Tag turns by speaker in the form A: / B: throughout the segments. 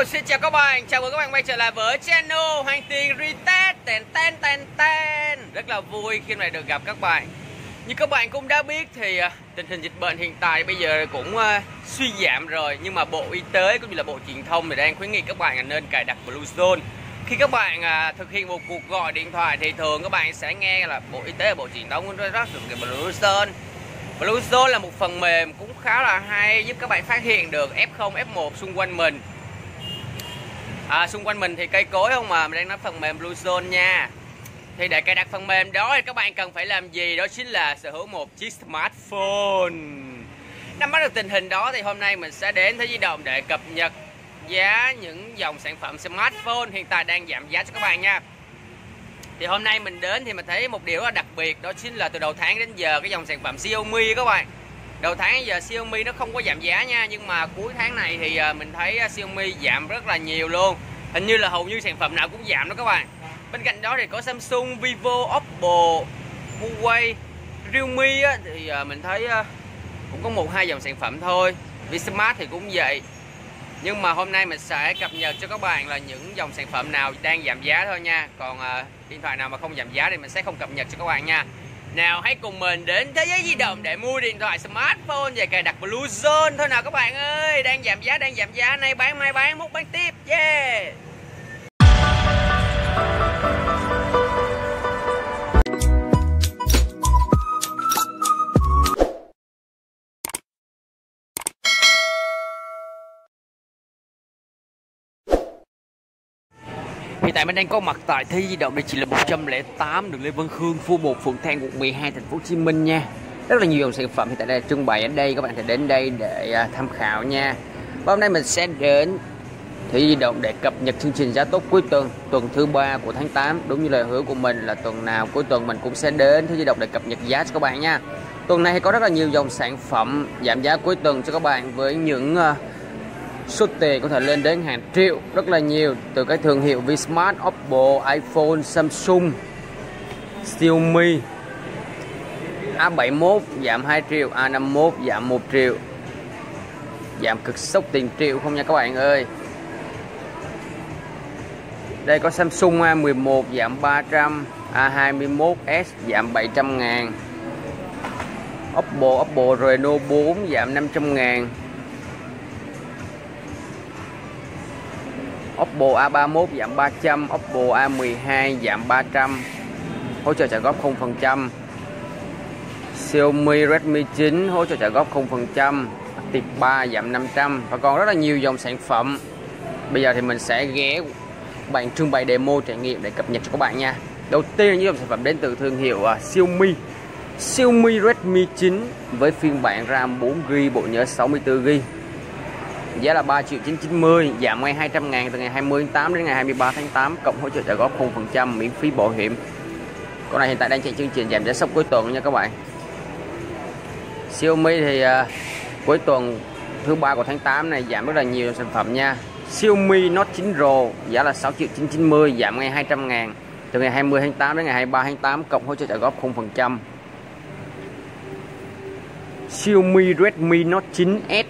A: Hello, xin chào các bạn, chào mừng các bạn quay trở lại với channel Hành Tình Retest. Rất là vui khi này được gặp các bạn. Như các bạn cũng đã biết thì tình hình dịch bệnh hiện tại bây giờ cũng suy giảm rồi. Nhưng mà Bộ Y tế cũng như là Bộ Truyền thông thì đang khuyến nghị các bạn nên cài đặt Bluezone. Khi các bạn thực hiện một cuộc gọi điện thoại thì thường các bạn sẽ nghe là Bộ Y tế và Bộ Truyền thông cũng rất dùng cái Bluezone. Bluezone là một phần mềm cũng khá là hay, giúp các bạn phát hiện được F0, F1 xung quanh mình. Xung quanh mình thì cây cối không mà mình đang nói phần mềm Bluezone nha. Thì để cài đặt phần mềm đó thì các bạn cần phải làm gì? Đó chính là sở hữu một chiếc smartphone. Nắm bắt được tình hình đó thì hôm nay mình sẽ đến Thế Di Động để cập nhật giá những dòng sản phẩm smartphone hiện tại đang giảm giá cho các bạn nha. Thì hôm nay mình đến thì mình thấy một điều rất là đặc biệt, đó chính là từ đầu tháng đến giờ cái dòng sản phẩm Xiaomi các bạn. Đầu tháng đến giờ Xiaomi nó không có giảm giá nha, nhưng mà cuối tháng này thì mình thấy Xiaomi giảm rất là nhiều luôn. Hình như là hầu như sản phẩm nào cũng giảm đó các bạn. Bên cạnh đó thì có Samsung, Vivo, Oppo, Huawei, Realme thì mình thấy cũng có 1-2 dòng sản phẩm thôi. Vsmart thì cũng vậy. Nhưng mà hôm nay mình sẽ cập nhật cho các bạn là những dòng sản phẩm nào đang giảm giá thôi nha. Còn điện thoại nào mà không giảm giá thì mình sẽ không cập nhật cho các bạn nha. Nào hãy cùng mình đến Thế Giới Di Động để mua điện thoại smartphone và cài đặt Bluezone thôi nào các bạn ơi. Đang giảm giá, nay bán mai bán, mốt bán tiếp. Yeah. Hiện tại mình đang có mặt tại Thế Giới Di Động, đây chỉ là 108 đường Lê Văn Khương, khu 1, phường Thang, quận 12, thành phố Hồ Chí Minh nha. Rất là nhiều dòng sản phẩm hiện tại đang trưng bày ở đây, các bạn thể đến đây để tham khảo nha. Và hôm nay mình sẽ đến Thế Giới Di Động để cập nhật chương trình giá tốt cuối tuần thứ 3 của tháng 8. Đúng như lời hứa của mình là tuần nào cuối tuần mình cũng sẽ đến Thế Giới Di Động để cập nhật giá cho các bạn nha. Tuần này có rất là nhiều dòng sản phẩm giảm giá cuối tuần cho các bạn với những số tiền có thể lên đến hàng triệu, rất là nhiều, từ các thương hiệu Vsmart, Oppo, iPhone, Samsung, Xiaomi. A71 giảm 2 triệu, A51 giảm 1 triệu, giảm cực sốc tiền triệu không nha các bạn ơi. Đây có Samsung A11 giảm 300, A21s giảm 700 ngàn, Oppo Reno 4 giảm 500 ngàn, Oppo A31 giảm 300, Oppo A12 giảm 300, hỗ trợ trả góp 0%. Xiaomi Redmi 9 hỗ trợ trả góp 0%, Active 3 giảm 500 và còn rất là nhiều dòng sản phẩm. Bây giờ thì mình sẽ ghé bạn trưng bày demo trải nghiệm để cập nhật cho các bạn nha. Đầu tiên là những dòng sản phẩm đến từ thương hiệu Xiaomi Redmi 9 với phiên bản RAM 4GB, bộ nhớ 64GB. Giá là 3.990.000, giảm ngay 200 ngàn từ ngày 20 tháng 8 đến ngày 23 tháng 8, cộng hỗ trợ trả góp 0%, miễn phí bảo hiểm. Con này hiện tại đang chạy chương trình giảm giá sốc cuối tuần nha các bạn. Xiaomi thì cuối tuần thứ 3 của tháng 8 này giảm rất là nhiều sản phẩm nha. Xiaomi Note 9 Pro giá là 6.990.000, giảm ngay 200 ngàn từ ngày 20 tháng 8 đến ngày 23 tháng 8, cộng hỗ trợ trả góp 0%. Xiaomi Redmi Note 9S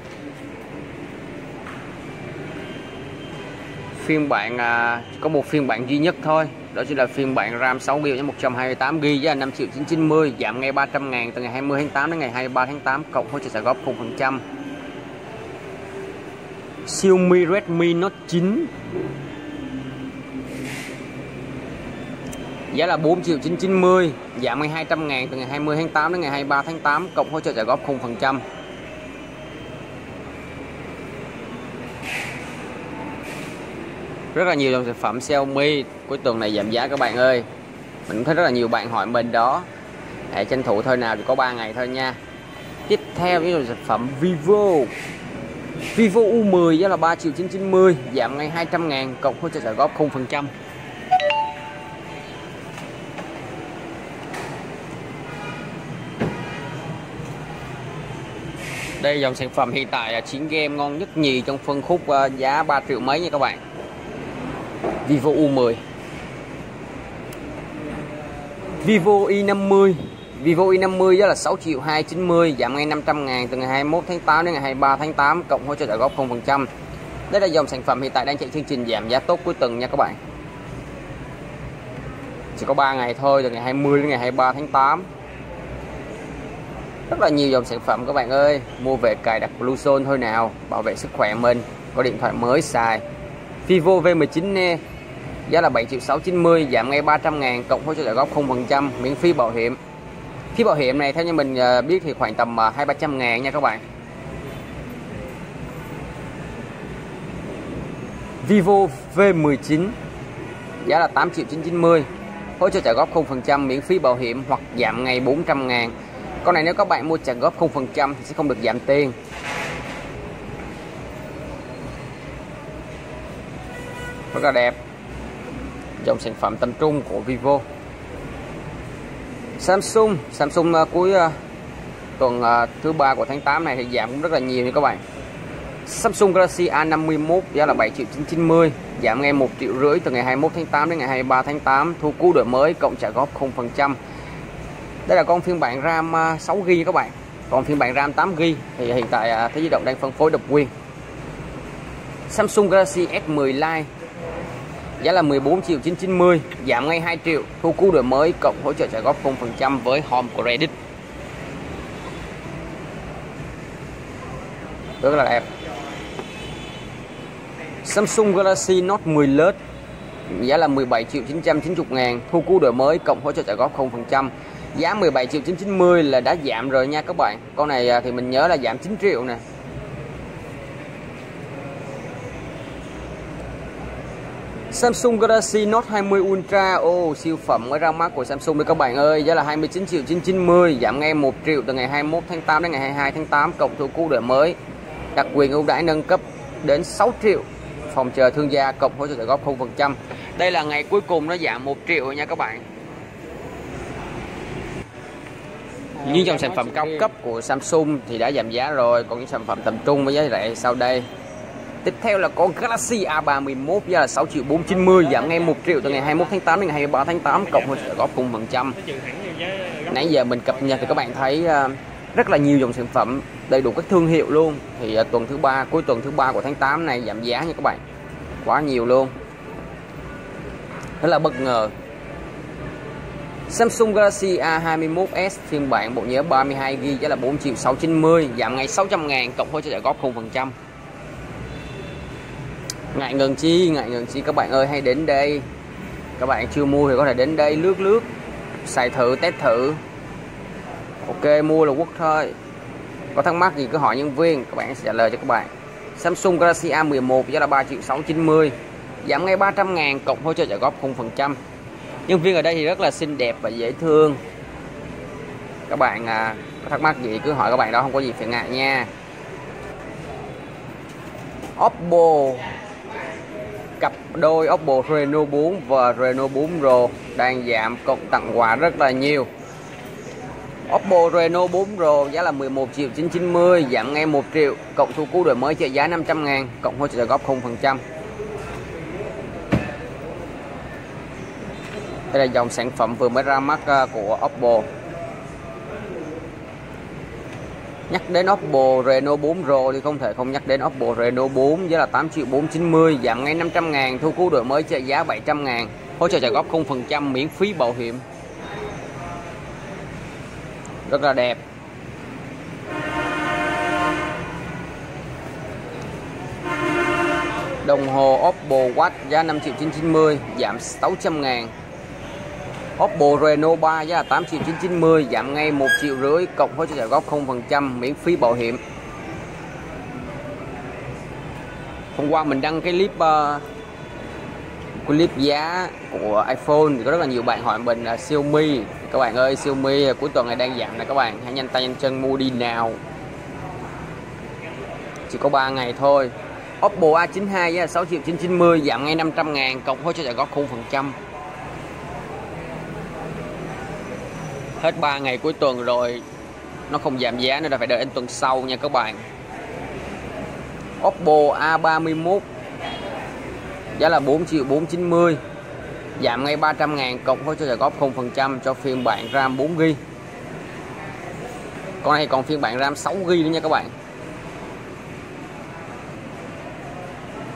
A: phiên bản có một phiên bản duy nhất thôi, đó chính là phiên bản RAM 6GB với 128GB, giá là 5.990.000, giảm ngay 300 ngàn từ ngày 20 tháng 8 đến ngày 23 tháng 8, cộng hỗ trợ trả góp 0%. Xiaomi Redmi Note 9 giá là 4.990.000, giảm ngay 200 ngàn từ ngày 20 tháng 8 đến ngày 23 tháng 8, cộng hỗ trợ trả góp 0%. Rất là nhiều dòng sản phẩm Xiaomi cuối tuần này giảm giá các bạn ơi. Mình cũng thấy rất là nhiều bạn hỏi mình đó. Hãy tranh thủ thôi nào, chỉ có 3 ngày thôi nha. Tiếp theo những dòng sản phẩm Vivo U10 giá là 3.990.000, giảm ngay 200 ngàn, cộng hỗ trợ trả góp 0%. Đây dòng sản phẩm hiện tại là chiến game ngon nhất nhì trong phân khúc giá 3 triệu mấy nha các bạn. Vivo U10, Vivo i50 Vivo i50 giá là 6.290.000, giảm ngay 500 ngàn từ ngày 21 tháng 8 đến ngày 23 tháng 8, cộng hỗ trợ trả góp 0%. Đây là dòng sản phẩm hiện tại đang chạy chương trình giảm giá tốt cuối tuần nha các bạn. Chỉ có 3 ngày thôi, từ ngày 20 đến ngày 23 tháng 8. Rất là nhiều dòng sản phẩm các bạn ơi. Mua về cài đặt Bluezone thôi nào, bảo vệ sức khỏe mình. Có điện thoại mới xài Vivo V19 nè, giá là 7.690.000, giảm ngay 300.000, cộng hỗ trợ trả góp 0%, miễn phí bảo hiểm. Phí bảo hiểm này theo như mình biết thì khoảng tầm 200-300.000 nha các bạn. Vivo V19 giá là 8.990.000, hỗ trợ trả góp 0%, miễn phí bảo hiểm hoặc giảm ngày 400.000. Con này nếu các bạn mua trả góp 0% thì sẽ không được giảm tiền. Rất là đẹp. Dòng sản phẩm tầm trung của Vivo. Samsung cuối tuần thứ 3 của tháng 8 này thì giảm cũng rất là nhiều nha các bạn. Samsung Galaxy A51 giá là 7.990.000, giảm ngay 1,5 triệu từ ngày 21 tháng 8 đến ngày 23 tháng 8, thu cú đổi mới cộng trả góp 0%. Đây là con phiên bản RAM 6GB các bạn. Còn phiên bản RAM 8GB thì hiện tại Thế Giới Di động đang phân phối độc quyền. Samsung Galaxy S10 Lite giá là 14.990.000, giảm ngay 2 triệu, thu cú đổi mới cộng hỗ trợ trả góp 0% với Home Credit. Rất là đẹp. Samsung Galaxy Note 10 Lite giá là 17.990.000, thu cú đổi mới cộng hỗ trợ trả góp 0%. Giá 17.990.000 là đã giảm rồi nha các bạn. Con này thì mình nhớ là giảm 9 triệu nè. Samsung Galaxy Note 20 Ultra, siêu phẩm mới ra mắt của Samsung đấy các bạn ơi, giá là 29.990.000, giảm ngay 1 triệu từ ngày 21 tháng 8 đến ngày 22 tháng 8, cộng thu cú đổi mới, đặc quyền ưu đãi nâng cấp đến 6 triệu, phòng chờ thương gia cộng hỗ trợ trả góp 0%. Đây là ngày cuối cùng nó giảm 1 triệu rồi nha các bạn. Những dòng sản phẩm cao cấp của Samsung thì đã giảm giá rồi, còn những sản phẩm tầm trung với giá rẻ sau đây. Tiếp theo là có Galaxy A31 giá là 6.490.000, giảm ngay 1 triệu từ ngày 21 tháng 8 đến ngày 23 tháng 8, cộng hỗ trợ trả góp 0%. Nãy giờ mình cập nhật thì các bạn thấy rất là nhiều dòng sản phẩm đầy đủ các thương hiệu luôn. Thì tuần thứ 3, cuối tuần thứ 3 của tháng 8 này giảm giá nha các bạn. Quá nhiều luôn. Rất là bất ngờ. Samsung Galaxy A21s phiên bản bộ nhớ 32GB giá là 4.690.000, giảm ngay 600.000, cộng hỗ trợ trả góp 0%. Ngại ngần chi các bạn ơi, hãy đến đây. Các bạn chưa mua thì có thể đến đây lướt xài thử, test thử. Ok, mua là quốc thôi. Có thắc mắc gì cứ hỏi nhân viên, các bạn sẽ trả lời cho các bạn. Samsung Galaxy A11 giá là 3.690.000, giảm ngay 300.000, cộng hỗ trợ trả góp 0%. Nhân viên ở đây thì rất là xinh đẹp và dễ thương. Các bạn có thắc mắc gì cứ hỏi các bạn đó, không có gì phải ngại nha. Oppo, cặp đôi Oppo Reno 4 và Reno 4 Pro đang giảm cộng tặng quà rất là nhiều. Oppo Reno 4 Pro giá là 11.990.000, giảm ngay 1 triệu, cộng thu cú đổi mới trợ giá 500.000, cộng hỗ trợ trả góp 0%. Đây là dòng sản phẩm vừa mới ra mắt của Oppo. Nhắc đến Oppo Reno 4 Pro thì không thể không nhắc đến Oppo Reno 4 giá là 8.490.000, giảm ngay 500.000, thu cú đổi mới trợ giá 700.000, hỗ trợ trả góp 0%, miễn phí bảo hiểm. Rất là đẹp. Đồng hồ Oppo Watch giá 5.990.000, giảm 600.000. Oppo Reno 3 giá là 8.990.000, giảm ngay 1,5 triệu, cộng hỗ trợ trả góp 0%, miễn phí bảo hiểm. Hôm qua mình đăng cái clip giá của iPhone thì có rất là nhiều bạn hỏi mình là Xiaomi. Các bạn ơi, Xiaomi cuối tuần này đang giảm này các bạn, hãy nhanh tay nhanh chân mua đi nào. Chỉ có 3 ngày thôi. Oppo A92 giá là 6.990.000, giảm ngay 500.000, cộng hỗ trợ trả góp 0%. Hết 3 ngày cuối tuần rồi, nó không giảm giá nên là phải đợi đến tuần sau nha các bạn. Oppo A31 giá là 4.490.000, giảm ngay 300.000, cộng hỗ trợ trả góp 0% cho phiên bản RAM 4GB. Con này còn phiên bản RAM 6GB nữa nha các bạn.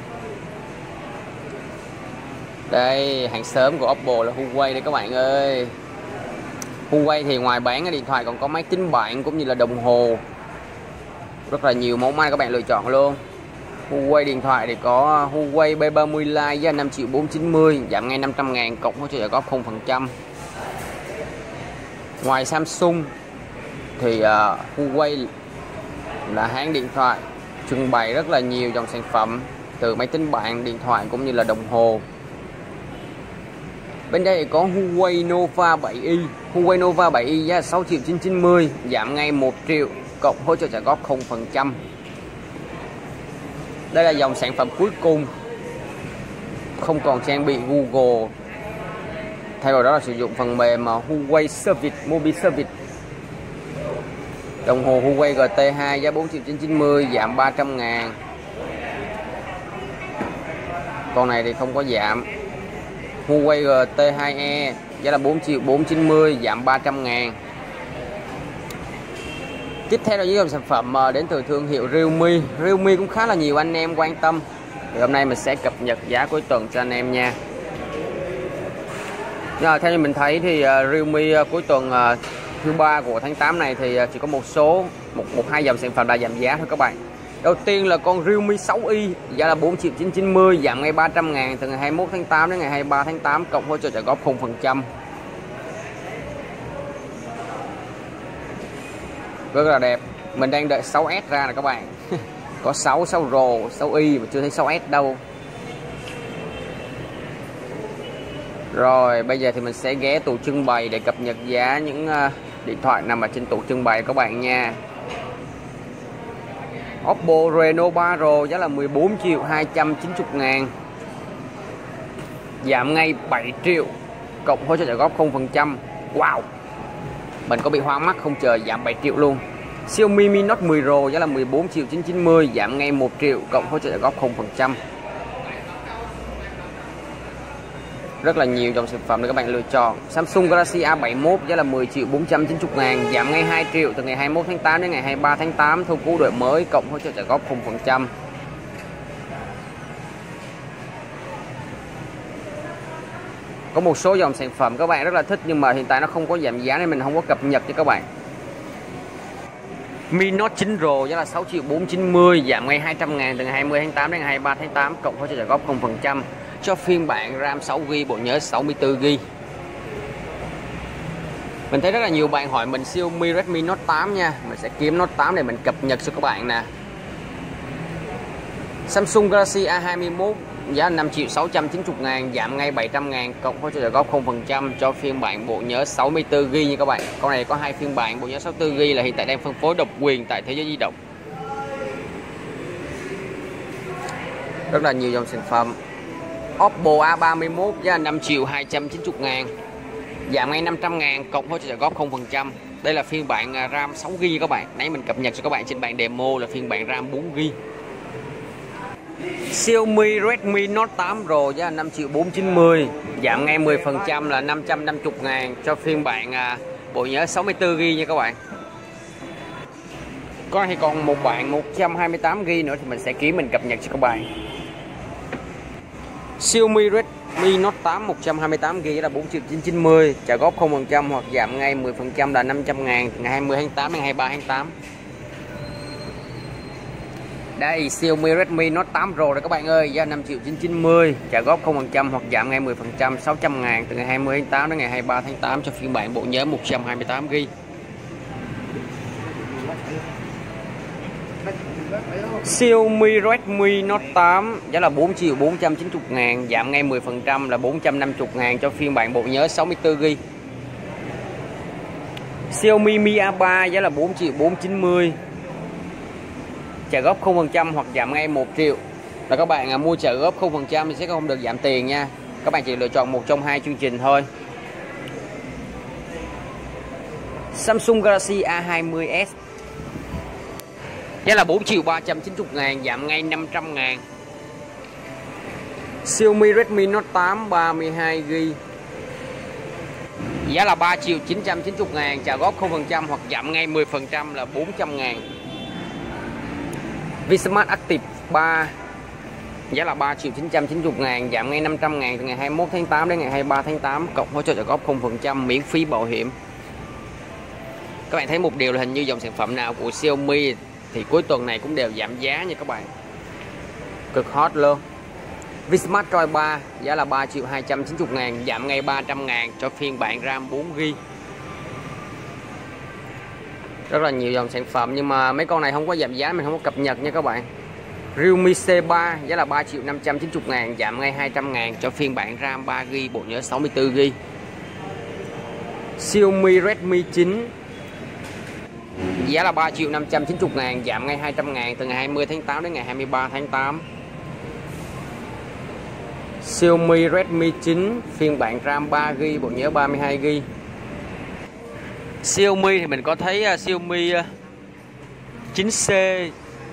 A: Đây, hàng sớm của Oppo là Huawei đây các bạn ơi. Huawei thì ngoài bán cái điện thoại còn có máy tính bảng cũng như là đồng hồ. Rất là nhiều mẫu may các bạn lựa chọn luôn. Huawei điện thoại thì có Huawei P30 Lite giá 5.490.000, giảm ngay 500.000 cộng hỗ trợ trả góp 0%. Ngoài Samsung thì Huawei là hãng điện thoại trưng bày rất là nhiều dòng sản phẩm từ máy tính bảng, điện thoại cũng như là đồng hồ. Bên đây có Huawei Nova 7i. Huawei Nova 7i giá 6.990.000, giảm ngay 1 triệu cộng hỗ trợ trả góp 0%. Đây là dòng sản phẩm cuối cùng, không còn trang bị Google, thay vào đó là sử dụng phần mềm Huawei Service, Mobile Service. Đồng hồ Huawei GT2 giá 4.990.000, giảm 300.000. Con này thì không có giảm. Huawei GT2e giá là 4.490.000, giảm 300.000. Tiếp theo là những dòng sản phẩm đến từ thương hiệu Realme. Realme cũng khá là nhiều anh em quan tâm. Thì hôm nay mình sẽ cập nhật giá cuối tuần cho anh em nha. Theo như mình thấy thì Realme cuối tuần thứ ba của tháng 8 này thì chỉ có một hai dòng sản phẩm là giảm giá thôi các bạn. Đầu tiên là con Realme 6i giá là 4.990.000, giảm ngay 300.000 từ ngày 21 tháng 8 đến ngày 23 tháng 8 cộng hỗ trợ trả góp 0%. Rất là đẹp. Mình đang đợi 6S ra nè các bạn. Có 6 Pro, 6i mà chưa thấy 6S đâu. Rồi bây giờ thì mình sẽ ghé tủ trưng bày để cập nhật giá những điện thoại nằm ở trên tủ trưng bày các bạn nha. Oppo Reno 3 Pro giá là 14.290.000, giảm ngay 7 triệu cộng hỗ trợ trả góp 0%. Wow, mình có bị hoa mắt không chờ, giảm 7 triệu luôn. Xiaomi Mi Note 10 Pro giá là 14.990.000, giảm ngay 1 triệu cộng hỗ trợ trả góp 0%. Rất là nhiều dòng sản phẩm để các bạn lựa chọn. Samsung Galaxy A71 giá là 10.490.000, giảm ngay 2 triệu từ ngày 21 tháng 8 đến ngày 23 tháng 8 thu cú đổi mới cộng hỗ trợ trả góp 0%. Có một số dòng sản phẩm các bạn rất là thích nhưng mà hiện tại nó không có giảm giá nên mình không có cập nhật cho các bạn. Mi Note 9 Pro giá là 6.490.000, giảm ngay 200.000 từ ngày 20 tháng 8 đến ngày 23 tháng 8 cộng hỗ trợ trả góp 0%. Cho phiên bản RAM 6GB, bộ nhớ 64GB. Mình thấy rất là nhiều bạn hỏi mình Xiaomi Redmi Note 8 nha. Mình sẽ kiếm Note 8 để mình cập nhật cho các bạn nè. Samsung Galaxy A21 giá 5.690.000, giảm ngay 700.000 cộng hỗ trợ trả góp 0% cho phiên bản bộ nhớ 64GB nha các bạn. Con này có hai phiên bản, bộ nhớ 64GB là hiện tại đang phân phối độc quyền tại Thế Giới Di Động. Rất là nhiều dòng sản phẩm. Oppo A31 giá 5.290.000, giảm ngay 500.000 cộng hỗ trợ trả góp 0%. Đây là phiên bản RAM 6GB các bạn. Nãy mình cập nhật cho các bạn trên bản demo là phiên bản RAM 4GB. Xiaomi Redmi Note 8 Pro giá 5.490.000, giảm ngay 10% là 550.000 cho phiên bản bộ nhớ 64GB nha các bạn. Có thì còn một bản 128GB nữa thì mình sẽ kiếm mình cập nhật cho các bạn. Xiaomi Redmi Note 8 128GB là 4.990.000, trả góp 0% hoặc giảm ngay 10% là 500.000 từ ngày 20 tháng 8 đến ngày 23 tháng 8. Đây, Xiaomi Redmi Note 8 Pro đây các bạn ơi, giá 5.990.000, trả góp 0% hoặc giảm ngay 10%, 600.000 từ ngày 20 tháng 8 đến ngày 23 tháng 8 cho phiên bản bộ nhớ 128GB. Xiaomi Redmi Note 8 giá là 4.490.000, giảm ngay 10% là 450.000 cho phiên bản bộ nhớ 64GB. Xiaomi Mi A3 giá là 4.490.000, trả góp 0% hoặc giảm ngay 1 triệu. Là các bạn mua trả góp 0% thì sẽ không được giảm tiền nha. Các bạn chỉ lựa chọn một trong hai chương trình thôi. Samsung Galaxy A20s giá là 4.390.000, giảm ngay 500.000. Xiaomi Redmi Note 8 32GB giá là 3.990.000, trả góp 0% hoặc giảm ngay 10% là 400.000. Vsmart Active 3 giá là 3.990.000, giảm ngay 500.000 từ ngày 21 tháng 8 đến ngày 23 tháng 8, cộng hỗ trợ trả góp 0%, miễn phí bảo hiểm. Các bạn thấy một điều là hình như dòng sản phẩm nào của Xiaomi thì cuối tuần này cũng đều giảm giá nha các bạn. Cực hot luôn. Vsmart Droid 3 giá là 3.290.000, giảm ngay 300.000 cho phiên bản RAM 4GB. Rất là nhiều dòng sản phẩm nhưng mà mấy con này không có giảm giá, mình không có cập nhật nha các bạn. Realme C3 giá là 3.590.000, giảm ngay 200.000 cho phiên bản RAM 3GB, bộ nhớ 64GB. Xiaomi Redmi 9 giá là 3.590.000, giảm ngay 200.000 từ ngày 20 tháng 8 đến ngày 23 tháng 8. Xiaomi Redmi 9 phiên bản RAM 3GB, bộ nhớ 32GB. Xiaomi thì mình có thấy Xiaomi 9C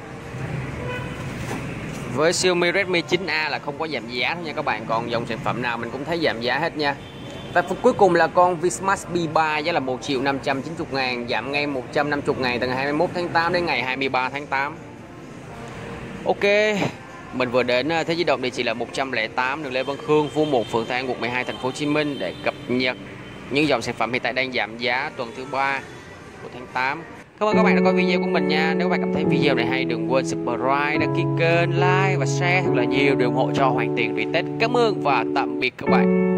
A: với Xiaomi Redmi 9A là không có giảm giá nha các bạn. Còn dòng sản phẩm nào mình cũng thấy giảm giá hết nha. Và cuối cùng là con Vsmart B3 giá là 1.590.000, giảm ngay 150.000 từ ngày 21 tháng 8 đến ngày 23 tháng 8. Ok, mình vừa đến Thế Di Động, địa chỉ là 108 đường Lê Văn Khương, khu 1, phường Thang, quận 12, thành phố Hồ Chí Minh để cập nhật những dòng sản phẩm hiện tại đang giảm giá tuần thứ 3 của tháng 8. Cảm ơn các bạn đã coi video của mình nha. Nếu các bạn cảm thấy video này hay, đừng quên subscribe, đăng ký kênh, like và share thật là nhiều để ủng hộ cho Hoàng Tiền Retest. Cảm ơn và tạm biệt các bạn.